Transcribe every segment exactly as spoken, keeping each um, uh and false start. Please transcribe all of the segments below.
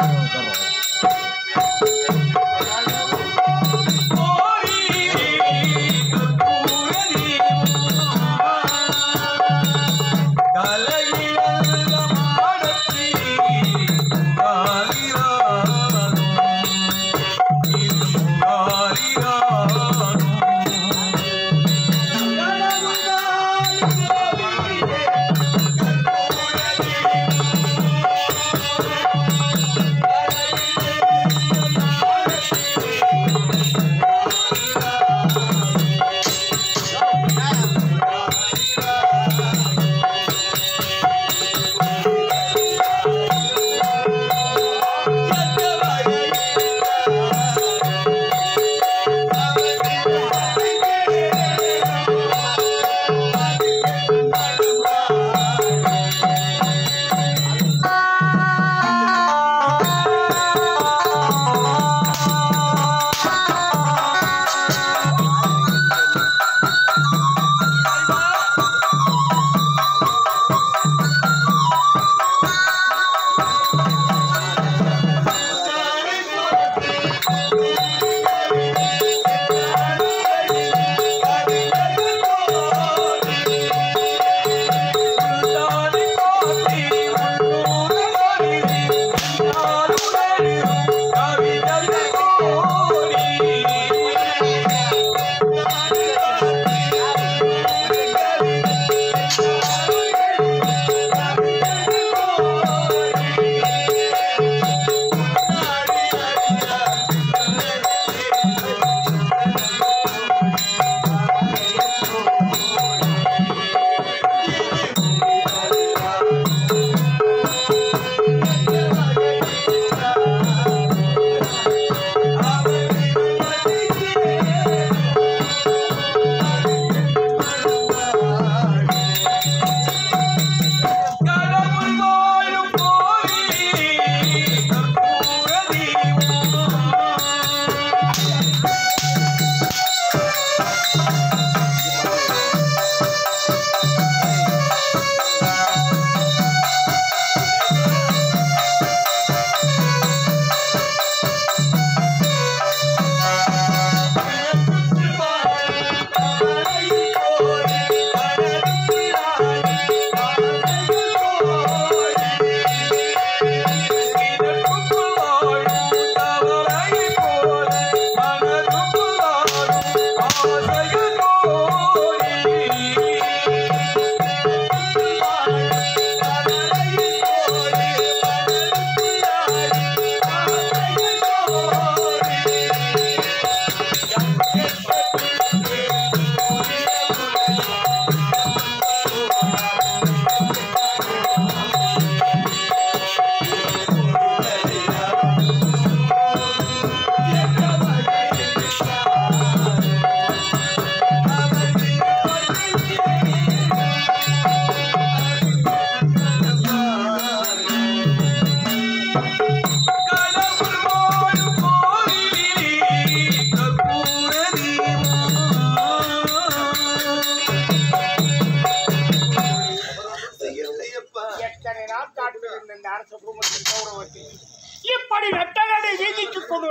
இப்படி வெட்டனடை வீதிக்கு கொண்டு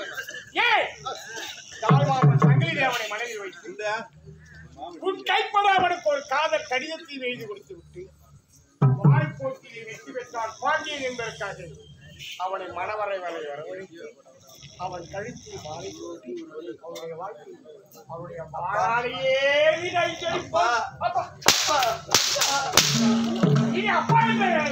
ஏன் சங்கிலி தேவனை மனைவி வைத்து உன் கைப்படாமனுக்கு ஒரு காதல் கடிதத்தை எழுதி கொடுத்து விட்டு வாய்ப்போட்டியை வெற்றி பெற்றான் பாண்டியன் என்பதற்காக அவனை மணவரை வரை வரவழைத்து அவன் கழுத்தில் மாலை போட்டி அவருடைய வாழ்க்கை அவருடைய மாலையே இனி அப்பா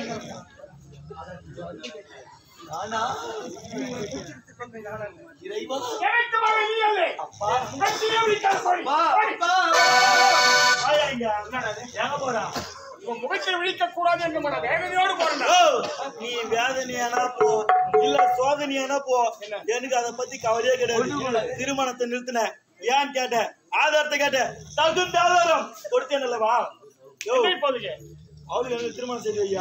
முகத்தில் விழிக்க கூடாது என்று மன வேதனையோடு போறேன். நீ வேதனையானா போ இல்ல சோதனையானா போ, எனக்கு அதை பத்தி கவலையே கிடையாது. திருமணத்தை நிறுத்தின ஏன்னு கேட்டேன், ஆதாரத்தை கேட்டேன், தகுந்த ஆதாரம் கொடுத்தேன் அல்லவா? அவளுக்கு எனக்கு திருமணம் செய்து வையா.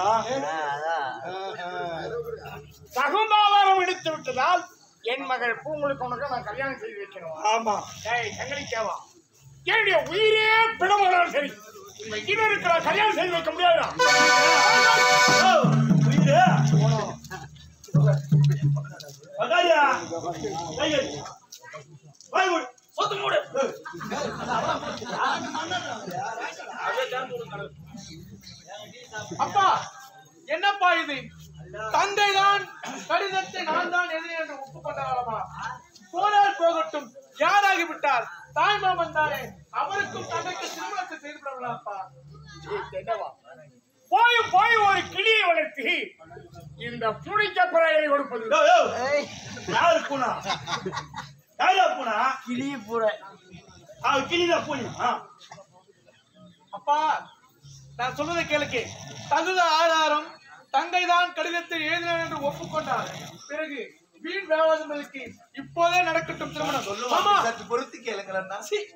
தகுந்த ஆதாரம் எடுத்து விட்டதால் என் மகள் பூங்களுக்கு உனக்கு நான் கல்யாணம் செய்து வைக்கணும். ஆமா எங்களுக்கேவா என்னுடைய உயிரே பிடமானாலும் சரி, உங்க இருக்கிற கல்யாணம் செய்து வைக்க முடியாது. அப்பா என்னப்பா இது? தந்தை தான் கடிதத்தை நான் தான் எதிரி என்று ஒப்புக்கொண்டாரமா? போனால் போகட்டும், யாராகிவிட்டார்? தாய் மாமன் தானே, அவருக்கும் தந்தைக்கு திருமணத்தை செய்து விடலாம்ப்பா. போய் போய் ஒரு கிளியை வளர்த்தி இந்த பூனைக்க பிராயனை கொடுப்பது. யாரு பூனா? யாரா பூனா? கிளி பூனை. கிளிதான் பூனா. அப்பா நான் சொல்றதை கேளுக்கு. தகுந்த ஆதாரம் தங்கை தான் கடிதத்தை எழுதினார் என்று ஒப்புக்கொண்டார். பிறகு வீண் விவாதங்களுக்கு இப்போதே நடக்கட்டும் திருமணம். சற்று பொறுத்து கேளுங்களா?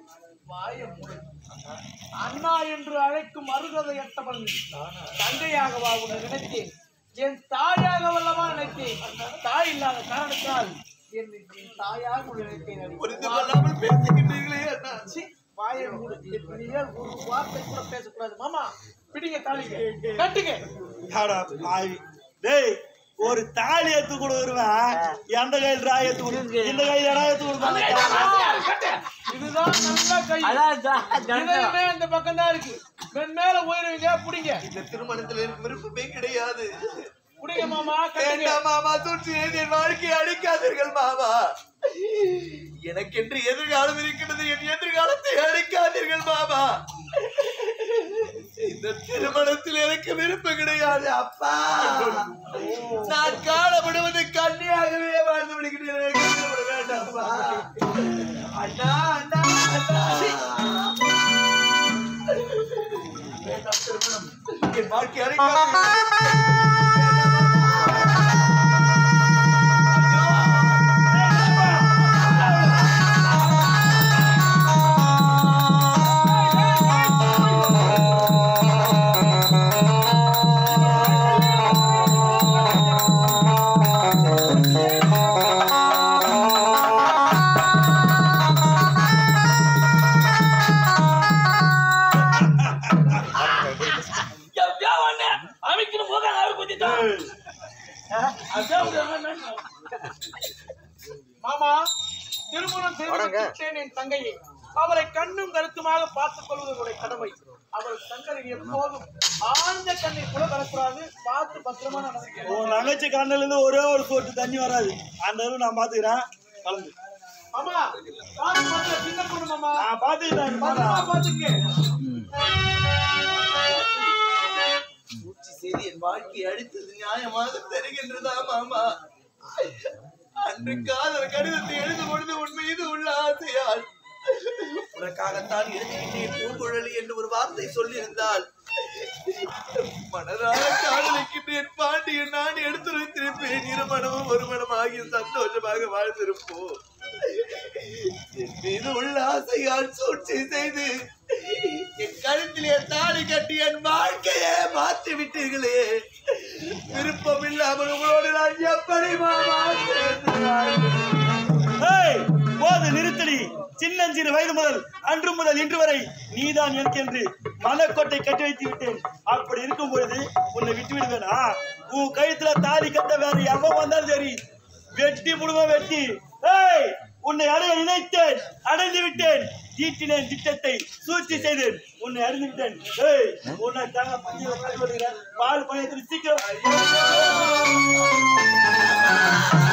அண்ணா என்று அழைக்கும் அருகதையற்றவன் தங்கையாகவா உன்னை நினைத்தேன்? என் தாயாக வல்லவா நினைத்தேன். தாய் இல்லாத காரணத்தால் என் தாயாக உன்னை நினைத்தேன். புரிந்து கொள்ளாமல் பேசுகின்றீர்களே அண்ணா. வாயை மூடு. இனிமேல் ஒரு வார்த்தை கூட பேசக்கூடாது. மாமா பிடிங்க, தாலிங்க கட்டுங்க. டேய், ஒரு தாலி எடுத்து கூட வருவேன். எந்த கையில் ராய் எடுத்து கொடுங்க, இந்த கையில் இடா எடுத்து கொடுப்பாங்க. இதுதான் நல்ல கை. இதயமே இந்த பக்கம் தான் இருக்கு. மென் மேல உயருவீங்க. புடிங்க. இந்த திருமணத்தில் எனக்கு விருப்பமே கிடையாது. புடிங்க மாமா. வேண்டாம் மாமா, சூழ்ச்சி என் வாழ்க்கையை அழிக்காதீர்கள் மாமா. எனக்கென்று எதிர்காலம் இருக்கிறது, என் எதிர்காலத்தை அழிக்காதீர்கள் மாமா. இந்த திருமணத்தில் எனக்கு விருப்பம் கிடையாது அப்பா. நான் காணப்படுவது கன்னியாகவே வாழ்ந்து விடுகிறேன். வேண்டாம்ப்பா. அண்ணா அண்ணா வேண்டாம், திருமணம் என் வாழ்க்கை அழிக்காதீர்கள். மாமா திருமணம் செய்து என் தங்கையை அவளை கண்ணும் கருத்துமாக பார்த்துக் கொள்வதனுடைய கடமை. அவள் கண்களை எப்போதும் ஆழ்ந்த கண்ணை கூட வரக்கூடாது. பார்த்து பத்திரமா நடக்கிறேன். உன் நகைச்சி கண்ணில இருந்து ஒரே ஒரு சொட்டு தண்ணி வராது. அந்த நான் பாத்துக்கிறேன். கலந்து மாமா பாத்து சின்ன பொண்ணு மாமா. நான் பாத்துக்கிறேன். பாத்துக்க. செய்தி என் வாழ்க்கையை அழித்தது நியாயமாக தெரிகின்றதா மாமா? அன்று காதல் கடிதத்தை எழுது பொழுது உன் மீது உள்ள ஆசையால் உனக்காகத்தான் எழுதுகின்றேன் பூங்குழலி என்று ஒரு வார்த்தை சொல்லியிருந்தால் மனதார காதலிக்கின்றேன் பாண்டியன் நான் எடுத்து வைத்திருப்பேன். இரு மனமும் ஒரு மனம் ஆகிய சந்தோஷமாக வாழ்ந்திருப்போம். என் மீது உள்ள ஆசையால் சூழ்ச்சி செய்து என் கழுத்திலே தாலி கட்டி என் வாழ்க்கையே மாற்றி விட்டீர்களே. விருப்பம் இல்லாமல் உங்களோடு நான் எப்படி மாமா? போது நிறுத்தடி. சின்னஞ்சிறு வயது முதல் அன்று முதல் இன்று வரை நீதான் எனக்கு என்று மனக்கோட்டை கட்டி வைத்து விட்டேன். அப்படி இருக்கும் பொழுது உன்னை விட்டு விடுவேனா? உன் கழுத்துல தாலி கட்ட வேற எவன் வந்தாலும் சரி வெட்டி முழுவ வெட்டி. ஏய், உன்னை அடைய நினைத்தேன், அடைந்து விட்டேன். தீட்டினேன் திட்டத்தை, சூழ்ச்சி செய்தேன், உன்னை அறிந்து விட்டேன். ஏய், உன்னை தாங்க பஞ்ச பால் பணியத்தில் சீக்கிரம்